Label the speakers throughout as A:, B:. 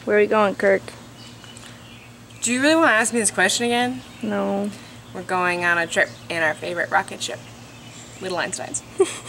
A: Where are we going, Kirk?
B: Do you really want to ask me this question again?
A: No.
B: We're going on a trip in our favorite rocket ship, Little Einsteins.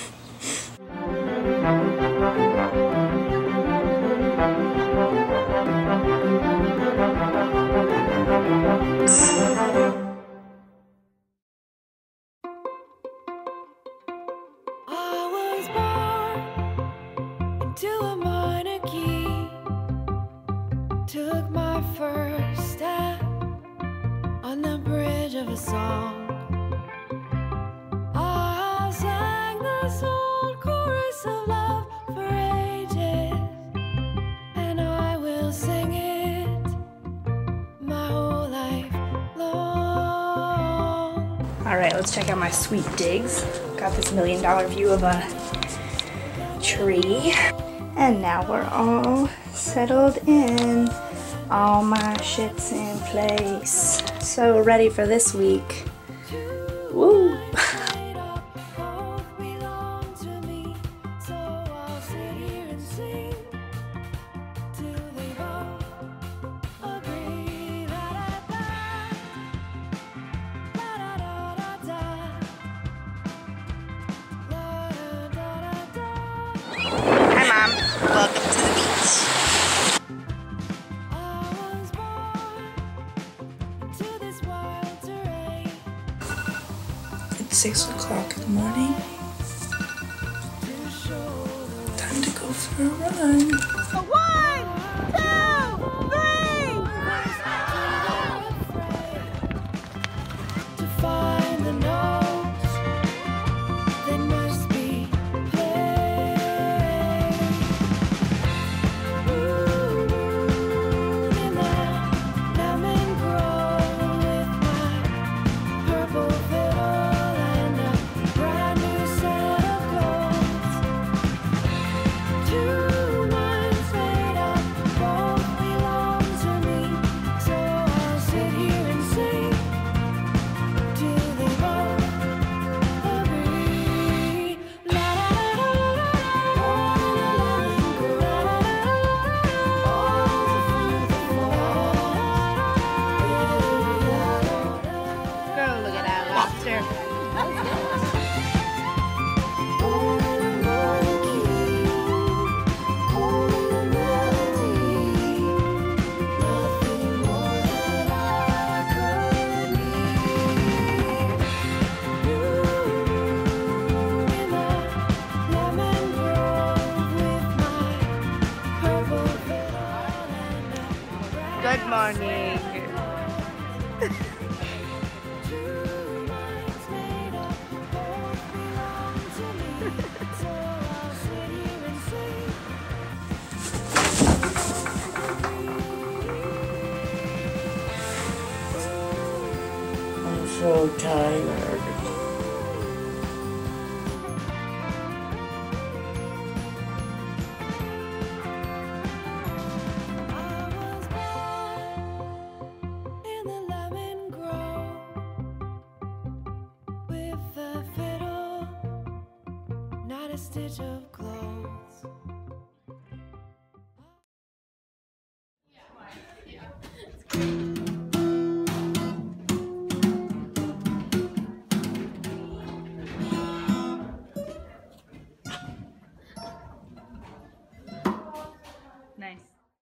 C: Took my first step on the bridge of a song. I sang this old chorus of love for ages, and I will sing it my whole life long.
A: Alright, let's check out my sweet digs. Got this $1 million view of a tree. And now we're all settled in. All my shit's in place. So ready for this week. Woo!
B: Hi, Mom. Welcome to the beach.
D: It's 6 o'clock in the morning. Time to go for a run.
C: 1, 2, 3! To find the notes, they must be played. In the lemon grove with my purple fiddle and a brand new set of clothes. 2 minds made up, both belong to me, so I'll sit here and sing till they both agree. La la la la la,
B: Girl, look at that lobster. Good morning.
D: I'm so tired.
C: In the lemon grove with a fiddle, not a stitch of clothes.